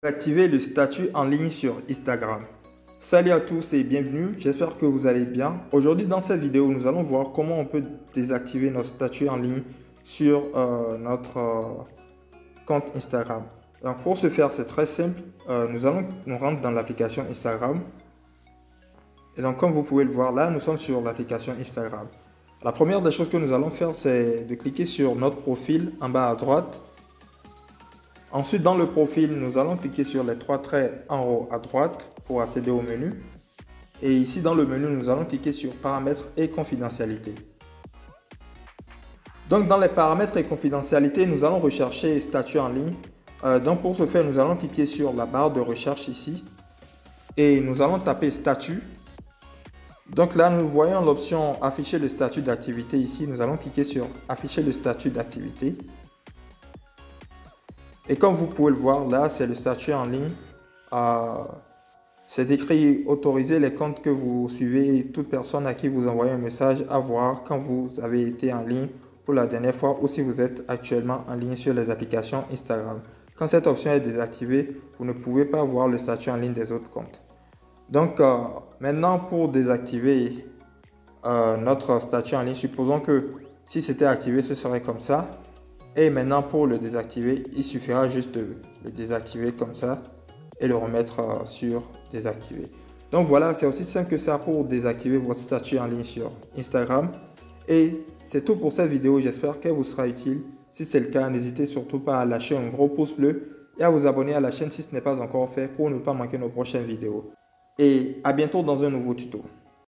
Activer le statut en ligne sur Instagram. Salut à tous et bienvenue, j'espère que vous allez bien. Aujourd'hui dans cette vidéo, nous allons voir comment on peut désactiver notre statut en ligne sur notre compte Instagram. Donc pour ce faire, c'est très simple. Nous allons nous rendre dans l'application Instagram. Et donc comme vous pouvez le voir là, nous sommes sur l'application Instagram. La première des choses que nous allons faire, c'est de cliquer sur notre profil en bas à droite. Ensuite, dans le profil, nous allons cliquer sur les trois traits en haut à droite pour accéder au menu. Et ici, dans le menu, nous allons cliquer sur paramètres et confidentialité. Donc, dans les paramètres et confidentialité, nous allons rechercher statut en ligne. Donc, pour ce faire, nous allons cliquer sur la barre de recherche ici. Et nous allons taper statut. Donc là, nous voyons l'option afficher le statut d'activité ici. Nous allons cliquer sur afficher le statut d'activité. Et comme vous pouvez le voir, là, c'est le statut en ligne. C'est écrit autoriser les comptes que vous suivez et toute personne à qui vous envoyez un message à voir quand vous avez été en ligne pour la dernière fois ou si vous êtes actuellement en ligne sur les applications Instagram. Quand cette option est désactivée, vous ne pouvez pas voir le statut en ligne des autres comptes. Donc, maintenant, pour désactiver notre statut en ligne, supposons que si c'était activé, ce serait comme ça. Et maintenant, pour le désactiver, il suffira juste de le désactiver comme ça et le remettre sur désactiver. Donc voilà, c'est aussi simple que ça pour désactiver votre statut en ligne sur Instagram. Et c'est tout pour cette vidéo, j'espère qu'elle vous sera utile. Si c'est le cas, n'hésitez surtout pas à lâcher un gros pouce bleu et à vous abonner à la chaîne si ce n'est pas encore fait pour ne pas manquer nos prochaines vidéos. Et à bientôt dans un nouveau tuto.